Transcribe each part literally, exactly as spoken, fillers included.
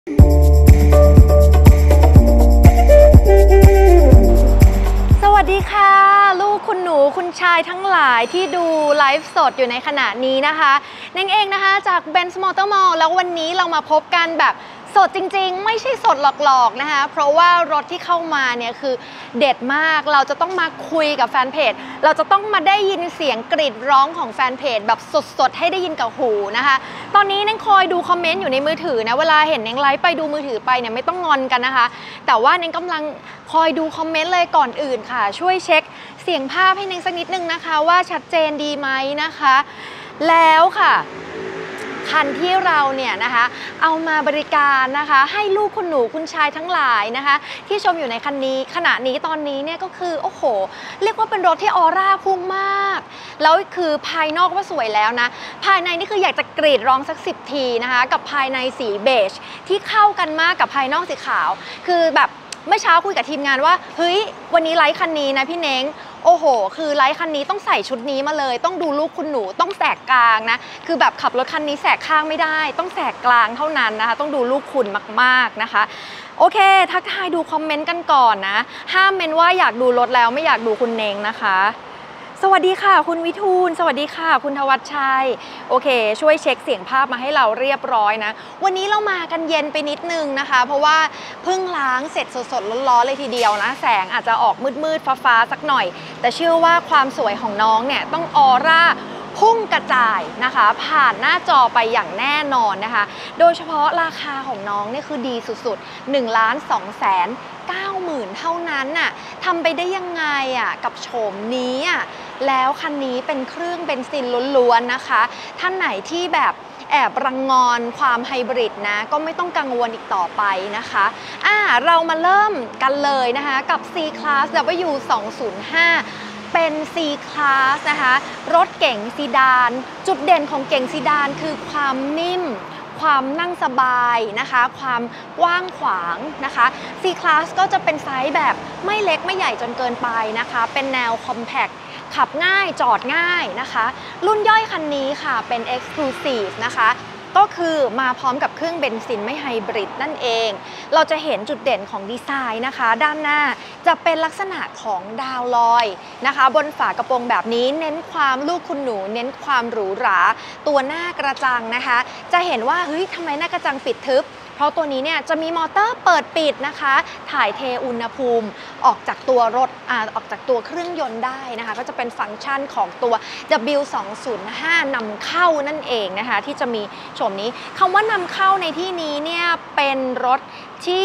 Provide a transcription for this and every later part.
สวัสดีค่ะลูกคุณหนูคุณชายทั้งหลายที่ดูไลฟ์สดอยู่ในขณะนี้นะคะเน่งเองนะคะจาก Benz Motor Mall แล้ววันนี้เรามาพบกันแบบสดจริงๆไม่ใช่สดหลอกๆนะคะเพราะว่ารถที่เข้ามาเนี่ยคือเด็ดมากเราจะต้องมาคุยกับแฟนเพจเราจะต้องมาได้ยินเสียงกรีดร้องของแฟนเพจแบบสดๆให้ได้ยินกับหูนะคะตอนนี้เน่งคอยดูคอมเมนต์อยู่ในมือถือนะเวลาเห็นเน่งไลฟ์ไปดูมือถือไปเนี่ยไม่ต้องงอนกันนะคะแต่ว่าเน่งกำลังคอยดูคอมเมนต์เลยก่อนอื่นค่ะช่วยเช็คเสียงภาพให้เน่งสักนิดนึงนะคะว่าชัดเจนดีไหมนะคะแล้วค่ะคันที่เราเนี่ยนะคะเอามาบริการนะคะให้ลูกคุณหนูคุณชายทั้งหลายนะคะที่ชมอยู่ในคันนี้ขณะนี้ตอนนี้เนี่ยก็คือโอ้โหเรียกว่าเป็นรถที่ออร่าพุ่งมากแล้วคือภายนอกว่าสวยแล้วนะภายในนี่คืออยากจะกรีดร้องสักสิบทีนะคะกับภายในสีเบจที่เข้ากันมากกับภายนอกสีขาวคือแบบเมื่อเช้าคุยกับทีมงานว่าเฮ้ยวันนี้ไลฟ์คันนี้นะพี่เน้งโอ้โหคือไลฟ์คันนี้ต้องใส่ชุดนี้มาเลยต้องดูลูกคุณหนูต้องแสกกลางนะคือแบบขับรถคันนี้แสกข้างไม่ได้ต้องแสกกลางเท่านั้นนะคะต้องดูลูกคุณมากๆนะคะโอเคทักทายดูคอมเมนต์กันก่อนนะห้ามเมนว่าอยากดูรถแล้วไม่อยากดูคุณเน้งนะคะสวัสดีค่ะคุณวิทูลสวัสดีค่ะคุณทวัชชัยโอเคช่วยเช็คเสียงภาพมาให้เราเรียบร้อยนะวันนี้เรามากันเย็นไปนิดนึงนะคะเพราะว่าเพิ่งล้างเสร็จสดๆร้อนๆเลยทีเดียวนะแสงอาจจะออกมืดๆฟ้าๆสักหน่อยแต่เชื่อว่าความสวยของน้องเนี่ยต้องออร่าพุ่งกระจายนะคะผ่านหน้าจอไปอย่างแน่นอนนะคะโดยเฉพาะราคาของน้องเนี่ยคือดีสุดๆหนึ่งล้านสองแสนเก้าหมื่นเท่านั้นน่ะทำไปได้ยังไงอ่ะกับโฉมนี้อ่ะแล้วคันนี้เป็นเครื่องเบนซินล้วนๆนะคะท่านไหนที่แบบแอบรังงอนความไฮบริดนะก็ไม่ต้องกังวลอีกต่อไปนะคะอ่าเรามาเริ่มกันเลยนะคะกับ C-Class ดับเบิลยู สองศูนย์ห้าเป็น C-Class นะคะรถเก๋งซีดานจุดเด่นของเก๋งซีดานคือความนิ่มความนั่งสบายนะคะความกว้างขวางนะคะ C-Class ก็จะเป็นไซส์แบบไม่เล็กไม่ใหญ่จนเกินไปนะคะเป็นแนว Compact ขับง่ายจอดง่ายนะคะรุ่นย่อยคันนี้ค่ะเป็น Exclusive นะคะก็คือมาพร้อมกับเครื่องเบนซินไม่ไฮบริดนั่นเองเราจะเห็นจุดเด่นของดีไซน์นะคะด้านหน้าจะเป็นลักษณะของดาวลอยนะคะบนฝากระโปรงแบบนี้เน้นความลูกคุณหนูเน้นความหรูหราตัวหน้ากระจังนะคะจะเห็นว่าเฮ้ยทำไมหน้ากระจังปิดทึบเพราะตัวนี้เนี่ยจะมีมอเตอร์เปิดปิดนะคะถ่ายเทอุณหภูมิออกจากตัวรถอ่าออกจากตัวเครื่องยนต์ได้นะคะก็จะเป็นฟังก์ชันของตัว ดับเบิลยู สองศูนย์ห้า นำเข้านั่นเองนะคะที่จะมีโฉมนี้คำว่านำเข้าในที่นี้เนี่ยเป็นรถที่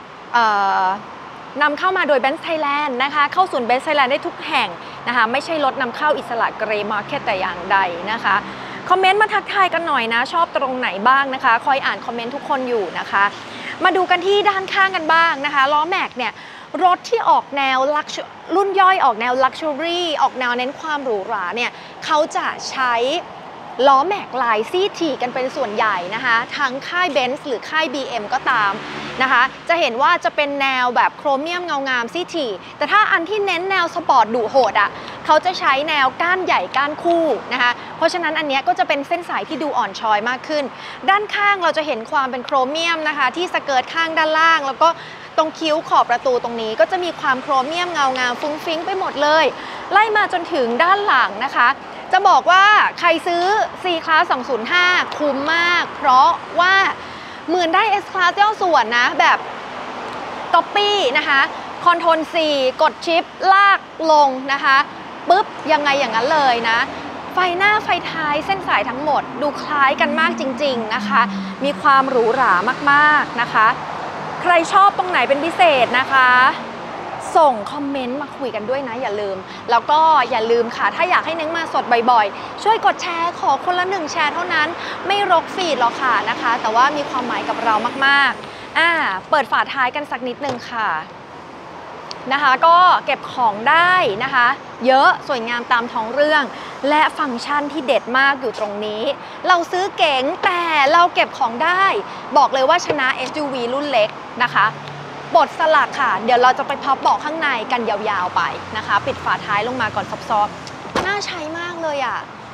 นำเข้ามาโดย Benz Thailand นะคะเข้าศูนย์ Benz Thailand ได้ทุกแห่งนะคะไม่ใช่รถนำเข้าอิสระเกรย์มาร์เก็ตแต่อย่างใดนะคะคอมเมนต์มาทักทายกันหน่อยนะชอบตรงไหนบ้างนะคะคอยอ่านคอมเมนต์ทุกคนอยู่นะคะมาดูกันที่ด้านข้างกันบ้างนะคะล้อแม็กเนี่ยรถที่ออกแนวลักชัวรุ่นย่อยออกแนวลักชัวรี่ออกแนวเน้นความหรูหราเนี่ยเขาจะใช้ล้อแม็กลายซี่ถี่กันเป็นส่วนใหญ่นะคะทั้งค่าย Benz หรือค่าย บี เอ็ม ก็ตามนะคะจะเห็นว่าจะเป็นแนวแบบโครเมียมเงางามซี่ถี่แต่ถ้าอันที่เน้นแนวสปอร์ตดุโหดอ่ะเขาจะใช้แนวก้านใหญ่ก้านคู่นะคะเพราะฉะนั้นอันนี้ก็จะเป็นเส้นสายที่ดูอ่อนช้อยมากขึ้นด้านข้างเราจะเห็นความเป็นโครเมียมนะคะที่สเกิร์ตข้างด้านล่างแล้วก็ตรงคิ้วขอบประตูตรงนี้ก็จะมีความโครเมียมเงางามฟุ้งฟิ้งไปหมดเลยไล่มาจนถึงด้านหลังนะคะจะบอกว่าใครซื้อ C-Class สองศูนย์ห้าคุ้มมากเพราะว่าเหมือนได้ S-Class ย่อส่วนนะแบบ Copy นะคะคอนโทรล C กดชิปลากลงนะคะปุ๊บยังไงอย่างนั้นเลยนะไฟหน้าไฟท้ายเส้นสายทั้งหมดดูคล้ายกันมากจริงๆนะคะมีความหรูหรามากๆนะคะใครชอบตรงไหนเป็นพิเศษนะคะส่งคอมเมนต์มาคุยกันด้วยนะอย่าลืมแล้วก็อย่าลืมค่ะถ้าอยากให้เน้งมาสดบ่อยๆช่วยกดแชร์ขอคนละหนึ่งแชร์เท่านั้นไม่รกฟีดหรอกค่ะนะคะแต่ว่ามีความหมายกับเรามากๆอ่าเปิดฝาท้ายกันสักนิดนึงค่ะนะคะก็เก็บของได้นะคะเยอะสวยงามตามท้องเรื่องและฟังก์ชันที่เด็ดมากอยู่ตรงนี้เราซื้อเก๋งแต่เราเก็บของได้บอกเลยว่าชนะ เอส ยู วี รุ่นเล็กนะคะบดสลักค่ะเดี๋ยวเราจะไปพับเบาะข้างในกันยาวๆไปนะคะปิดฝาท้ายลงมาก่อนซอฟๆน่าใช้มากเลยอ่ะ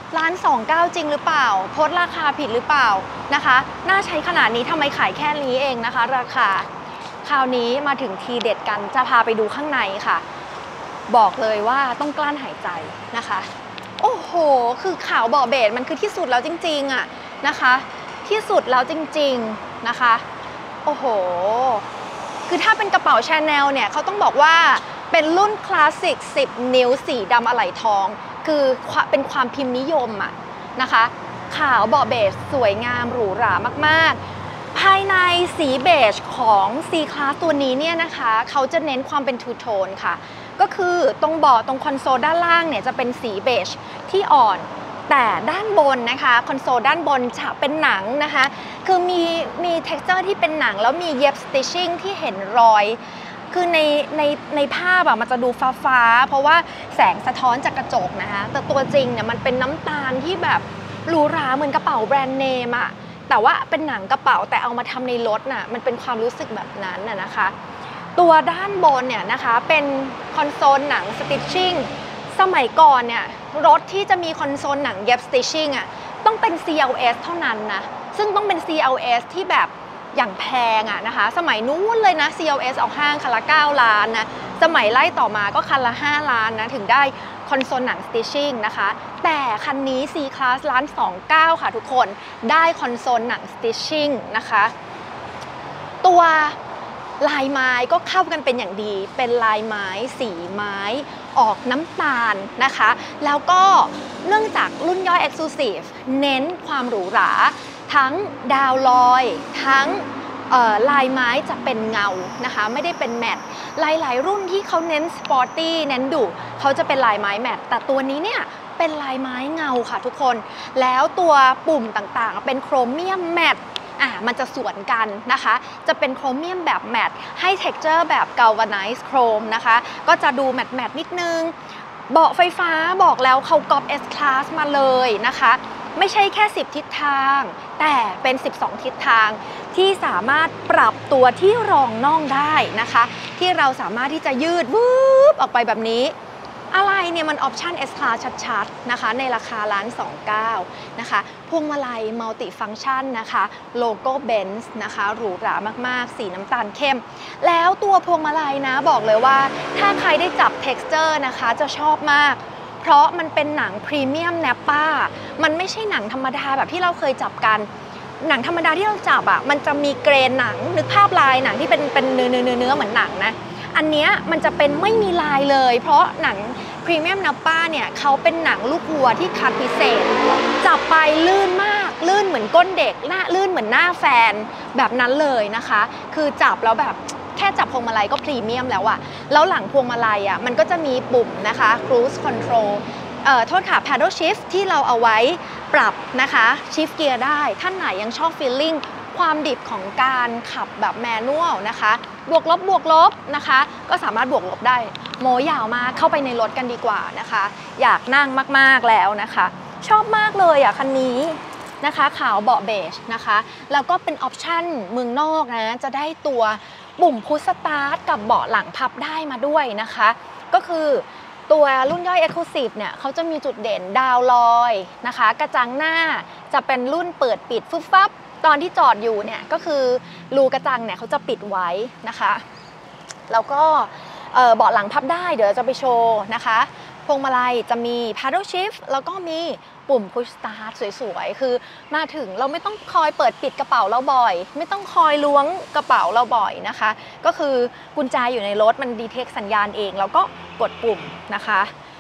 ล้านสองเก้าจริงหรือเปล่าโพสต์ราคาผิดหรือเปล่านะคะน่าใช้ขนาดนี้ทำไมขายแค่นี้เองนะคะราคาคราวนี้มาถึงทีเด็ดกันจะพาไปดูข้างในค่ะบอกเลยว่าต้องกลั้นหายใจนะคะโอ้โหคือขาวบอเบจมันคือที่สุดแล้วจริงๆอะนะคะที่สุดแล้วจริงๆนะคะโอ้โหคือถ้าเป็นกระเป๋าชาแนลเนี่ยเขาต้องบอกว่าเป็นรุ่นคลาสสิกสิบนิ้วสีดำอะไหล่ทองคือเป็นความพิมพ์นิยมอะนะคะขาวบอเบจสวยงามหรูหรามากๆภายในสีเบจของ C Class ตัวนี้เนี่ยนะคะเขาจะเน้นความเป็นทูโทนค่ะก็คือตรงเบาะตรงคอนโซลด้านล่างเนี่ยจะเป็นสีเบจที่อ่อนแต่ด้านบนนะคะคอนโซลด้านบนจะเป็นหนังนะคะคือมีมี texture ที่เป็นหนังแล้วมีเย็บ stitching ที่เห็นรอยคือในในในภาพอะมันจะดูฟ้าฟ้าเพราะว่าแสงสะท้อนจากกระจกนะคะแต่ตัวจริงเนี่ยมันเป็นน้ำตาลที่แบบหรูหราเหมือนกระเป๋าแบรนด์เนมอะแต่ว่าเป็นหนังกระเป๋าแต่เอามาทำในรถน่ะมันเป็นความรู้สึกแบบนั้นน่ะนะคะตัวด้านบนเนี่ยนะคะเป็นคอนโซลหนังสติชชิ่งสมัยก่อนเนี่ยรถที่จะมีคอนโซลหนังเย็บสติชชิ่งอะต้องเป็น ซี แอล เอส เท่านั้นนะซึ่งต้องเป็น ซี แอล เอส ที่แบบอย่างแพงอะนะคะสมัยนู้นเลยนะ ซี แอล เอส ออกห้างคันละเก้าล้านนะสมัยไล่ต่อมาก็คันละห้าล้านนะถึงได้คอนโซลหนังสติชชิ่งนะคะแต่คันนี้ C Class ล้านสองเก้าค่ะทุกคนได้คอนโซลหนังสติชชิ่งนะคะตัวลายไม้ก็เข้ากันเป็นอย่างดีเป็นลายไม้สีไม้ออกน้ำตาลนะคะแล้วก็เนื่องจากรุ่นย่อย Exclusive เน้นความหรูหราทั้งดาวลอยทั้งลายไม้จะเป็นเงานะคะไม่ได้เป็นแมตต์หลายๆรุ่นที่เขาเน้นสปอร์ตี้เน้นดุเขาจะเป็นลายไม้แมตต์แต่ตัวนี้เนี่ยเป็นลายไม้เงาค่ะทุกคนแล้วตัวปุ่มต่างๆเป็นโครเมียมแมตต์อ่ะมันจะสวนกันนะคะจะเป็นโครเมียมแบบแมตต์ให้ texture แบบ galvanized chrome นะคะก็จะดูแมตต์แมตต์นิดนึงเบาะไฟฟ้าบอกแล้วเขาก๊อป S Class มาเลยนะคะไม่ใช่แค่สิบทิศทางแต่เป็นสิบสองทิศทางที่สามารถปรับตัวที่รองน่องได้นะคะที่เราสามารถที่จะยืดวืบออกไปแบบนี้อะไรเนี่ยมันออปชั่น S Class ชัดๆนะคะในราคาล้านสองเก้านะคะพวงมาลัยมัลติฟังก์ชันนะคะโลโก้ Benz นะคะหรูหรามากๆสีน้ำตาลเข้มแล้วตัวพวงมาลัยนะบอกเลยว่าถ้าใครได้จับ texture นะคะจะชอบมากเพราะมันเป็นหนังพรีเมียมแนปป้ามันไม่ใช่หนังธรรมดาแบบที่เราเคยจับกันหนังธรรมดาที่เราจับอ่ะมันจะมีเกรนหนังนึกภาพลายหนังที่เป็นเป็นเนื้อเนื้อเนื้อเหมือนหนังนะอันเนี้ยมันจะเป็นไม่มีลายเลยเพราะหนังพรีเมียมแนปป้าเนี่ยเขาเป็นหนังลูกวัวที่คัดพิเศษจับไปลื่นมากลื่นเหมือนก้นเด็กหน้าลื่นเหมือนหน้าแฟนแบบนั้นเลยนะคะคือจับแล้วแบบแค่จับพวงมาลัยก็พรีเมียมแล้วอะแล้วหลังพวงมาลัยอะมันก็จะมีปุ่มนะคะ cruise control เอ่อโทษค่ะ paddle shift ที่เราเอาไว้ปรับนะคะ shift gear ได้ท่านไหนยังชอบ feeling ความดิบของการขับแบบแมนนวลนะคะบวกลบบวกลบนะคะก็สามารถบวกลบได้โมยาวมากเข้าไปในรถกันดีกว่านะคะอยากนั่งมากๆแล้วนะคะชอบมากเลยอ่ะคันนี้นะคะขาวเบาะเบจนะคะแล้วก็เป็นออปชั่นเมืองนอกนะจะได้ตัวปุ่มพุชสตาร์ทกับเบาะหลังพับได้มาด้วยนะคะก็คือตัวรุ่นย่อย Exclusive เนี่ยเขาจะมีจุดเด่นดาวลอยนะคะกระจังหน้าจะเป็นรุ่นเปิดปิดฟึบฟับตอนที่จอดอยู่เนี่ยก็คือรูกระจังเนี่ยเขาจะปิดไว้นะคะแล้วก็เบาะหลังพับได้เดี๋ยวจะไปโชว์นะคะพวงมาลัยจะมี paddle shift แล้วก็มีปุ่ม push start สวยๆคือมาถึงเราไม่ต้องคอยเปิดปิดกระเป๋าเราบ่อยไม่ต้องคอยล้วงกระเป๋าเราบ่อยนะคะก็คือกุญแจอยู่ในรถมันดีเทคสัญญาณเองแล้วก็กดปุ่มนะคะ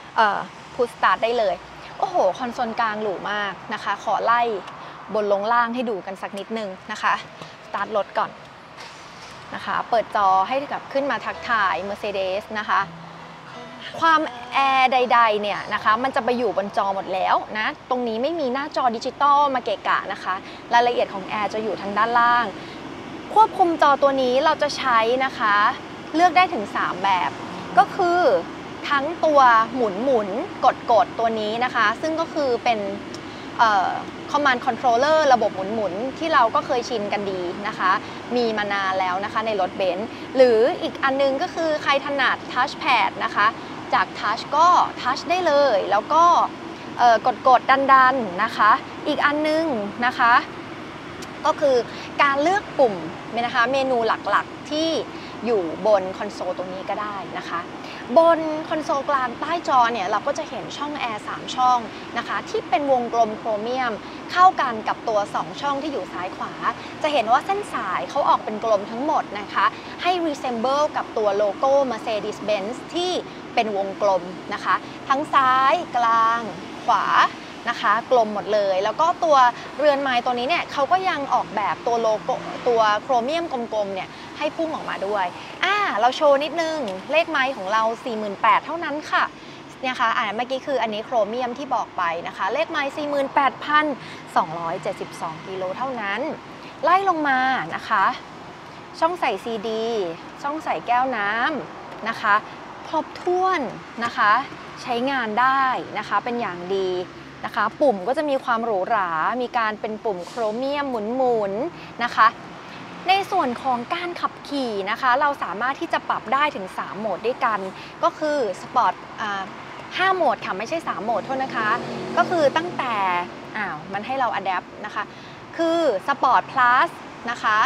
push start ได้เลยโอ้โหคอนโซลกลางหรูมากนะคะขอไล่บนลงล่างให้ดูกันสักนิดนึงนะคะสตาร์ทรถก่อนนะคะเปิดจอให้กับขึ้นมาทักทาย Mercedes นะคะความแอร์ใดๆเนี่ยนะคะมันจะไปอยู่บนจอหมดแล้วนะตรงนี้ไม่มีหน้าจอดิจิตอลมาเกะกะนะคะรายละเอียดของแอร์จะอยู่ทางด้านล่างควบคุมจอตัวนี้เราจะใช้นะคะเลือกได้ถึงสามแบบก็คือทั้งตัวหมุนหมุนกดกดตัวนี้นะคะซึ่งก็คือเป็นCommand Controller ระบบหมุนๆที่เราก็เคยชินกันดีนะคะมีมานานแล้วนะคะในรถเบนซ์หรืออีกอันนึงก็คือใครถนัด Touchpad นะคะจาก Touch ก็ Touch ได้เลยแล้วก็กดกดดันดันๆนะคะอีกอันนึงนะคะก็คือการเลือกปุ่มนะคะเมนูหลักๆที่อยู่บนคอนโซลตรงนี้ก็ได้นะคะบนคอนโซลกลางใต้จอเนี่ยเราก็จะเห็นช่องแอร์สามช่องนะคะที่เป็นวงกลมโครเมียมเข้ากันกับตัวสองช่องที่อยู่ซ้ายขวาจะเห็นว่าเส้นสายเขาออกเป็นกลมทั้งหมดนะคะให้ resemble กับตัวโลโก้ Mercedes-Benz ที่เป็นวงกลมนะคะทั้งซ้ายกลางขวานะคะกลมหมดเลยแล้วก็ตัวเรือนไม้ตัวนี้เนี่ยเขาก็ยังออกแบบตัวโลโก้ตัวโครเมียมกลมๆเนี่ยให้พุ่งออกมาด้วยอ่าเราโชว์นิดนึงเลขไม้ของเรา สี่หมื่นแปดพัน เท่านั้นค่ะเนี่ยค่ะอ่าเมื่อกี้คืออันนี้โครเมียมที่บอกไปนะคะเลขไม้ สี่หมื่นแปดพันสองร้อยเจ็ดสิบสอง กิโลเท่านั้นไล่ลงมานะคะช่องใส่ซีดีช่องใส่แก้วน้ำนะคะครบถ้วนนะคะใช้งานได้นะคะเป็นอย่างดีนะคะปุ่มก็จะมีความหรูหรามีการเป็นปุ่มโครเมียมหมุนๆนะคะในส่วนของการขับขี่นะคะเราสามารถที่จะปรับได้ถึงสามโหมดด้วยกันก็คือสปอร์ตห้าโหมดค่ะไม่ใช่สามโหมดโทษนะคะก็คือตั้งแต่อ้าวมันให้เราอัดแอปนะคะคือสปอร์ตพลัสนะคะ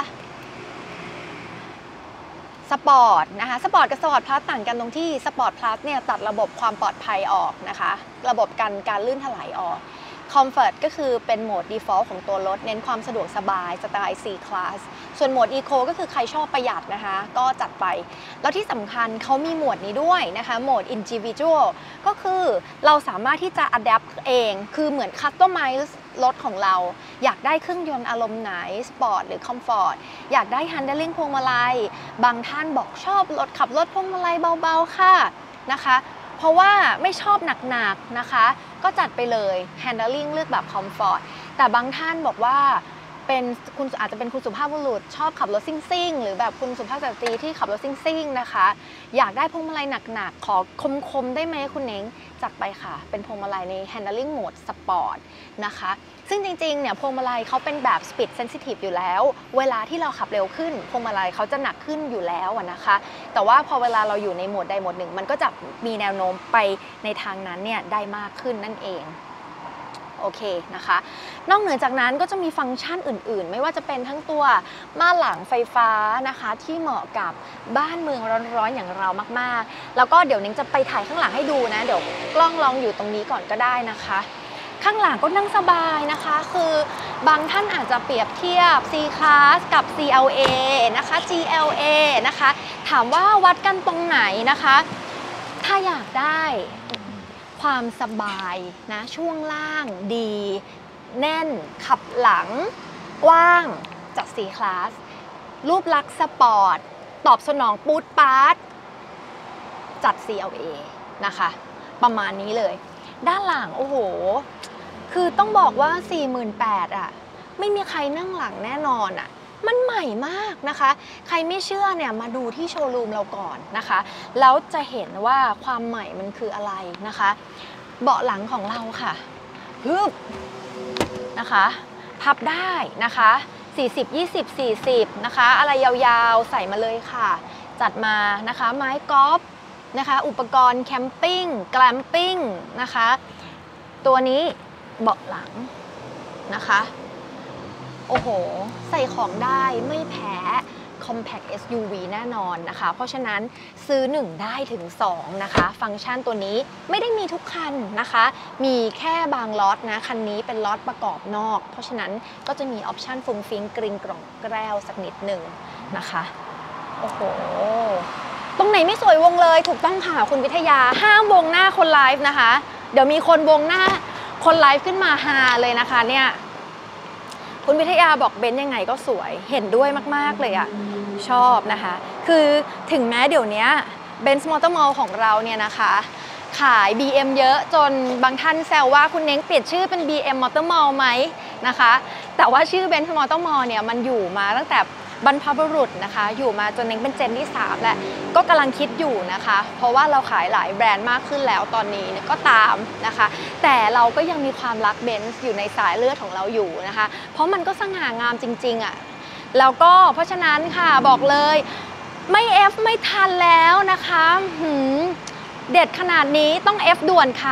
สปอร์ตนะคะสปอร์ตกับสปอร์ตพลัสต่างกันตรงที่สปอร์ตพลัสเนี่ยตัดระบบความปลอดภัยออกนะคะระบบกันการลื่นถลายออกคอมฟอร์ตก็คือเป็นโหมด default ของตัวรถเน้นความสะดวกสบายสไตล์ C Class ส่วนโหมด Eco ก็คือใครชอบประหยัดนะคะก็จัดไปแล้วที่สำคัญเขามีโหมดนี้ด้วยนะคะโหมด Individual ก็คือเราสามารถที่จะ adapt เองคือเหมือน customize รถของเราอยากได้เครื่องยนต์อารมณ์ไหนสปอร์ตหรือคอมฟอร์ตอยากได้ handling พวงมาลัยบางท่านบอกชอบรถขับรถพวงมาลัยเบาๆค่ะนะคะเพราะว่าไม่ชอบหนักๆนะคะก็จัดไปเลย handling เลือกแบบคอมฟอร์ตแต่บางท่านบอกว่าเป็นคุณอาจจะเป็นคุณสุภาพบุรุษชอบขับรถซิ่งๆหรือแบบคุณสุภาพสตรีที่ขับรถซิ่งๆนะคะอยากได้พวงมาลัยหนักๆขอคมๆได้ไหมคุณเน้งจัดไปค่ะเป็นพวงมาลัยใน handling mode sport นะคะซึ่งจริงๆเนี่ยพวงมาลัยเขาเป็นแบบ speed sensitive อยู่แล้วเวลาที่เราขับเร็วขึ้นพวงมาลัยเขาจะหนักขึ้นอยู่แล้วนะคะแต่ว่าพอเวลาเราอยู่ในโหมดใดโหมดหนึ่งมันก็จะมีแนวโน้มไปในทางนั้นเนี่ยได้มากขึ้นนั่นเองโอเคนะคะนอกเหนือจากนั้นก็จะมีฟังก์ชันอื่นๆไม่ว่าจะเป็นทั้งตัวม่านหลังไฟฟ้านะคะที่เหมาะกับบ้านเมืองร้อนๆอย่างเรามากๆแล้วก็เดี๋ยวนิ้งจะไปถ่ายข้างหลังให้ดูนะเดี๋ยวกล้องลองอยู่ตรงนี้ก่อนก็ได้นะคะข้างหลังก็นั่งสบายนะคะคือบางท่านอาจจะเปรียบเทียบ C Class กับ ซี แอล เอ นะคะ จี แอล เอ นะคะถามว่าวัดกันตรงไหนนะคะถ้าอยากได้ความสบายนะช่วงล่างดีแน่นขับหลังกว้างจาก C Class รูปลักษณ์สปอร์ตตอบสนองปูดปาร์ตจัด ซี แอล เอ นะคะประมาณนี้เลยด้านหลังโอ้โหคือต้องบอกว่า สี่หมื่นแปดพัน อ่ะไม่มีใครนั่งหลังแน่นอนอ่ะมันใหม่มากนะคะใครไม่เชื่อเนี่ยมาดูที่โชว์รูมเราก่อนนะคะแล้วจะเห็นว่าความใหม่มันคืออะไรนะคะเบาะหลังของเราค่ะฮึบนะคะพับได้นะคะสี่สิบ ยี่สิบ สี่สิบนะคะอะไรยาวๆใส่มาเลยค่ะจัดมานะคะไม้กอล์ฟนะคะอุปกรณ์แคมปิ้งแกลมปิ้งนะคะตัวนี้เบาะหลังนะคะโอ้โหใส่ของได้ไม่แพ้ Compact เอส ยู วี แน่นอนนะคะเพราะฉะนั้นซื้อหนึ่งได้ถึงสองนะคะฟังก์ชันตัวนี้ไม่ได้มีทุกคันนะคะมีแค่บางล็อตนะคันนี้เป็นล็อตประกอบนอกเพราะฉะนั้นก็จะมีออปชันฟุ้งฟิ้งกริงกล่องแกล้วสักนิดหนึ่งนะคะโอ้โหตรงไหนไม่สวยวงเลยถูกต้องค่ะคุณวิทยาห้ามวงหน้าคนไลฟ์นะคะเดี๋ยวมีคนวงหน้าคนไลฟ์ขึ้นมาฮาเลยนะคะเนี่ยคุณวิทยาบอกเบนซ์ยังไงก็สวยเห็นด้วยมากๆเลยอะชอบนะคะคือถึงแม้เดี๋ยวนี้เบนซ์มอเตอร์มอลล์ของเราเนี่ยนะคะขาย บี เอ็ม เยอะจนบางท่านแซวว่าคุณเน้งเปลี่ยนชื่อเป็น บี เอ็ม Motor Mall ไหมนะคะแต่ว่าชื่อ Benz Motor Mall เนี่ยมันอยู่มาตั้งแต่บรรพบุรุษนะคะอยู่มาจนเน้งเป็นเจนที่สามแหละก็กำลังคิดอยู่นะคะเพราะว่าเราขายหลายแบรนด์มากขึ้นแล้วตอนนี้ก็ตามนะคะแต่เราก็ยังมีความรักเบนซ์อยู่ในสายเลือดของเราอยู่นะคะเพราะมันก็สง่างามจริงๆอ่ะแล้วก็เพราะฉะนั้นค่ะบอกเลยไม่ F ไม่ทันแล้วนะคะหืมเด็ดขนาดนี้ต้อง F ด่วนค่ะ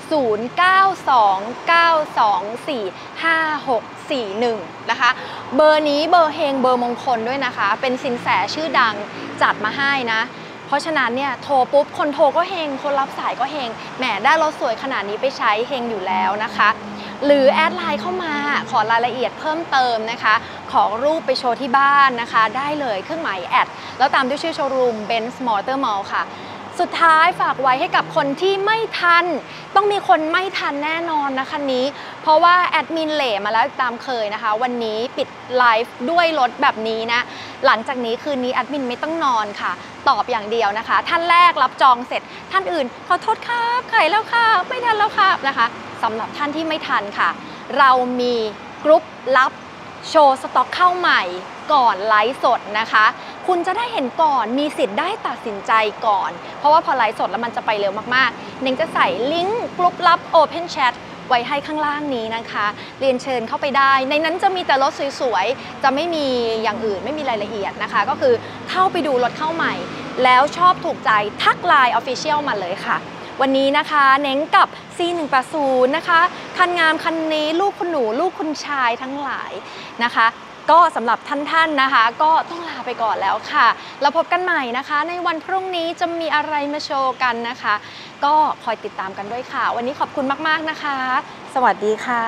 ศูนย์ เก้า สอง เก้า สอง สี่ ห้า หก สี่ หนึ่งนะคะเบอร์นี้เบอร์เฮงเบอร์มงคลด้วยนะคะเป็นสินแสชื่อดังจัดมาให้นะเพราะฉะนั้นเนี่ยโทรปุ๊บคนโทรก็เฮงคนรับสายก็เฮงแหมได้รถสวยขนาดนี้ไปใช้เฮงอยู่แล้วนะคะหรือแอดไลน์เข้ามาขอรายละเอียดเพิ่มเติมนะคะขอรูปไปโชว์ที่บ้านนะคะได้เลยเครื่องหมายแอดแล้วตามด้วยชื่อโชว์รูม Benz Motor Mall ค่ะสุดท้ายฝากไว้ให้กับคนที่ไม่ทันต้องมีคนไม่ทันแน่นอนนะคันนี้เพราะว่าแอดมินเหล่มาแล้วตามเคยนะคะวันนี้ปิดไลฟ์ด้วยรถแบบนี้นะหลังจากนี้คืนนี้แอดมินไม่ต้องนอนค่ะตอบอย่างเดียวนะคะท่านแรกรับจองเสร็จท่านอื่นขอโทษครับขายแล้วค่ะไม่ทันแล้วค่ะนะคะสำหรับท่านที่ไม่ทันค่ะเรามีกรุ๊ปลับโชว์สต็อกเข้าใหม่ก่อนไลฟ์สดนะคะคุณจะได้เห็นก่อนมีสิทธิ์ได้ตัดสินใจก่อนเพราะว่าพอไลฟ์สดแล้วมันจะไปเร็วมากๆเน่งจะใส่ลิงก์กรุ๊ปลับ Open Chat ไว้ให้ข้างล่างนี้นะคะเรียนเชิญเข้าไปได้ในนั้นจะมีแต่รถสวยๆจะไม่มีอย่างอื่นไม่มีรายละเอียดนะคะก็คือเข้าไปดูรถเข้าใหม่แล้วชอบถูกใจทักไลน์ Official มาเลยค่ะวันนี้นะคะเน้งกับ ซี หนึ่ง แปด ศูนย์ นะคะคันงามคันนี้ลูกคุณหนูลูกคุณชายทั้งหลายนะคะก็สำหรับท่านๆนะคะก็ต้องลาไปก่อนแล้วค่ะแล้วพบกันใหม่นะคะในวันพรุ่งนี้จะมีอะไรมาโชว์กันนะคะก็คอยติดตามกันด้วยค่ะวันนี้ขอบคุณมากๆนะคะสวัสดีค่ะ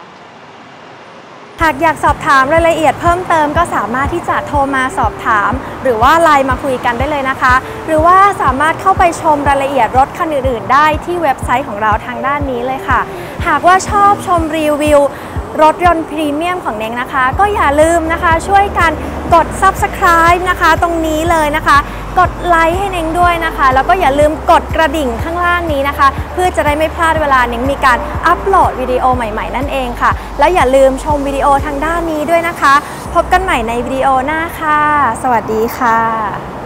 หากอยากสอบถามรายละเอียดเพิ่มเติมก็สามารถที่จะโทรมาสอบถามหรือว่าไลน์มาคุยกันได้เลยนะคะหรือว่าสามารถเข้าไปชมรายละเอียดรถคันอื่นๆได้ที่เว็บไซต์ของเราทางด้านนี้เลยค่ะหากว่าชอบชมรีวิวรถยนต์พรีเมียมของเน้งนะคะก็อย่าลืมนะคะช่วยกันกด ซับสไครบ์ นะคะตรงนี้เลยนะคะกดไลค์ให้เน้งด้วยนะคะแล้วก็อย่าลืมกดกระดิ่งข้างล่างนี้นะคะเพื่อจะได้ไม่พลาดเวลาเน้งมีการอัปโหลดวิดีโอใหม่ๆนั่นเองค่ะแล้วอย่าลืมชมวิดีโอทางด้านนี้ด้วยนะคะพบกันใหม่ในวิดีโอหน้าค่ะสวัสดีค่ะ